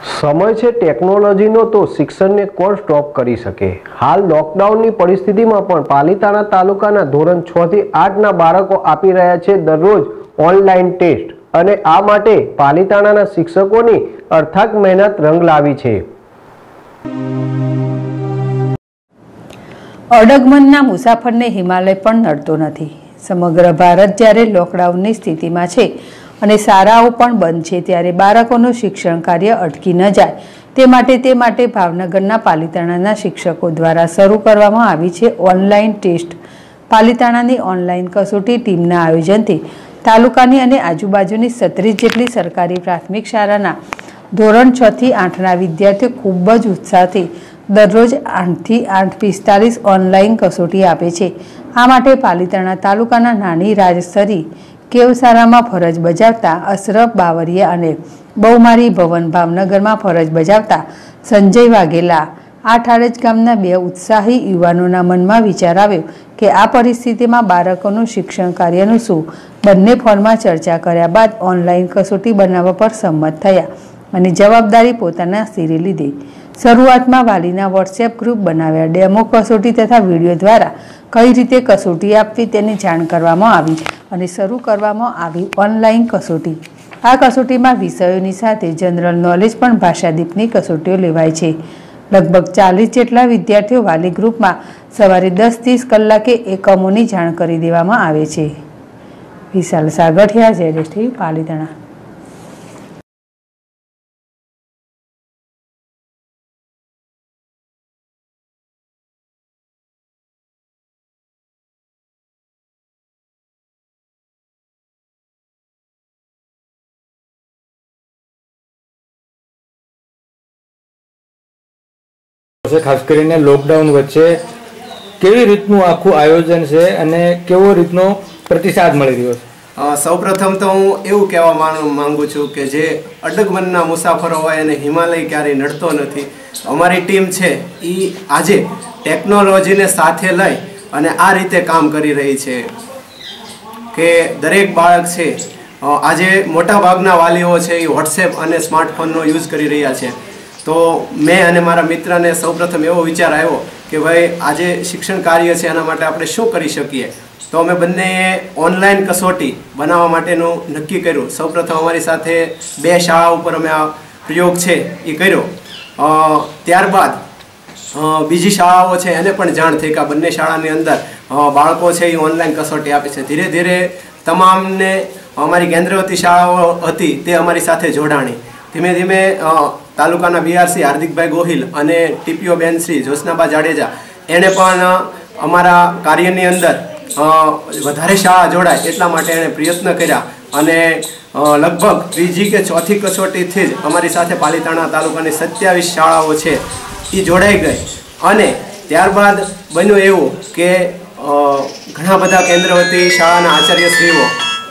समय છે ટેકનોલોજીનો તો શિક્ષણને કોણ સ્ટોપ કરી શકે। હાલ લોકડાઉનની પરિસ્થિતિમાં પણ પાલિતાણા તાલુકાના ધોરણ 6 થી 8ના બાળકો આપી રહ્યા છે દરરોજ ઓનલાઈન ટેસ્ટ અને આ માટે પાલિતાણાના શિક્ષકોની અર્થાક મહેનત રંગ લાવી છે। અડગમનના મુસાફરને હિમાલય પણ નડતો નથી। સમગ્ર ભારત જ્યારે લોકડાઉનની સ્થિતિમાં છે અને શાળાઓ પણ બંધ છે ત્યારે બાળકોનું શિક્ષણ કાર્ય અટકી ન જાય તે માટે ભાવનગરના પાલિતાણાના શિક્ષકો દ્વારા શરૂ કરવામાં આવી છે ઓનલાઈન ટેસ્ટ। પાલિતાણાની ઓનલાઈન કસોટી ટીમના આયોજનથી તાલુકાની અને આજુબાજુની 36 જેટલી સરકારી પ્રાથમિક શાળાના ધોરણ 6 થી 8ના વિદ્યાર્થીઓ ખૂબ જ ઉત્સાહથી દરરોજ 8 થી 8:45 ઓનલાઈન કસોટી આપે છે। આ માટે પાલિતાણા તાલુકાના નાની રાજસરી કેવ શાળામાં ફરજ બજાવતા અશરફ બાવરિયા અને બહુમારી ભવન ભાવનગરમાં ફરજ બજાવતા સંજય વાઘેલા આ ઠારજ ગામના 2 ઉત્સાહી યુવાનોના મનમાં વિચાર આવ્યો કે આ પરિસ્થિતિમાં બાળકોનું શિક્ષણ કાર્યનું શું। બંને ફોનમાં ચર્ચા કર્યા બાદ ઓનલાઈન કસોટી બનાવવા પર સંમત થયા અને જવાબદારી પોતાના સિરે લીધી। શરૂઆતમાં વાલીના વોટ્સએપ ગ્રુપ બનાવ્યા, ડેમો કસોટી તથા વિડીયો દ્વારા કઈ રીતે કસોટી આપવી તેની જાણ કરવામાં આવી અને શરૂ કરવામાં આવી ઓનલાઈન કસોટી। આ કસોટીમાં વિષયોની સાથે જનરલ નોલેજ પણ ભાષાદીપની કસોટીઓ લેવાય છે। લગભગ 40 જેટલા વિદ્યાર્થીઓ વાલી ગ્રુપમાં સવારે 10:30 કલાકે એકમોની જાણ કરી દેવામાં આવે છે। વિશાલ સાગઠિયા, ZSTV, પાલિતાણા। ખાસ કરીને લોકડાઉન વચ્ચે કેવી રીતનું આખું આયોજન છે અને કેવો રીતનો પ્રતિસાદ મળી રહ્યો છે? સૌપ્રથમ તો હું એવું કહેવા માંગુ છું કે જે અડગમનના મુસાફરો હોય અને હિમાલય ક્યારેય નડતો નથી। અમારી ટીમ છે એ આજે ટેકનોલોજીને સાથે લઈ અને આ રીતે કામ કરી રહી છે કે દરેક બાળક છે આજે મોટાભાગના વાલીઓ છે એ વોટ્સએપ અને સ્માર્ટફોનનો યુઝ કરી રહ્યા છે। તો મેં અને મારા મિત્રને સૌપ્રથમ એવો વિચાર આવ્યો કે ભાઈ આજે શિક્ષણ કાર્ય છે એના માટે આપણે શું કરી શકીએ। તો અમે બંનેએ ઓનલાઈન કસોટી બનાવવા માટેનું નક્કી કર્યું। સૌપ્રથમ અમારી સાથે 2 શાળા ઉપર અમે આ પ્રયોગ છે એ કર્યો। ત્યારબાદ બીજી શાળાઓ છે એને પણ જાણ થઈ કે આ બંને શાળાની અંદર બાળકો છે એ ઓનલાઈન કસોટી આપે છે। ધીરે ધીરે તમામને અમારી કેન્દ્રવતી શાળાઓ હતી તે અમારી સાથે જોડાણી। ધીમે ધીમે તાલુકાના BRC હાર્દિકભાઈ ગોહિલ અને TPO બેન શ્રી જોશનાબા જાડેજા એણે પણ અમારા કાર્યની અંદર વધારે શાળા જોડાય એટલા માટે એણે પ્રયત્ન કર્યા અને લગભગ 3જી કે 4થી કસોટીથી જ અમારી સાથે પાલિતાણા તાલુકાની 27 શાળાઓ છે એ જોડાઈ ગઈ। અને ત્યારબાદ બન્યું એવું કે ઘણા બધા કેન્દ્રવતી શાળાના આચાર્યશ્રીઓ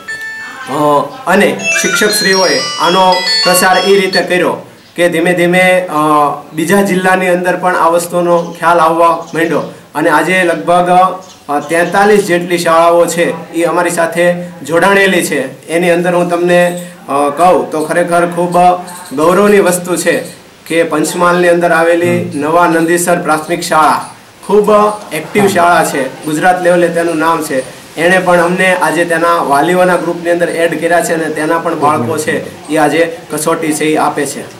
અને શિક્ષકશ્રીઓએ આનો પ્રસાર એ રીતે કર્યો કે ધીમે ધીમે બીજા જિલ્લાની અંદર પણ આ વસ્તુનો ખ્યાલ આવવા માંડ્યો અને આજે લગભગ 43 જેટલી શાળાઓ છે એ અમારી સાથે જોડાણેલી છે। એની અંદર હું તમને કહું તો ખરેખર ખૂબ ગૌરવની વસ્તુ છે કે પંચમહાલની અંદર આવેલી નવા નંદીસર પ્રાથમિક શાળા ખૂબ એક્ટિવ શાળા છે, ગુજરાત લેવલે તેનું નામ છે। એણે પણ અમને આજે તેના વાલીઓના ગ્રુપની અંદર એડ કર્યા છે અને તેના પણ બાળકો છે એ આજે કસોટી છે એ આપે છે।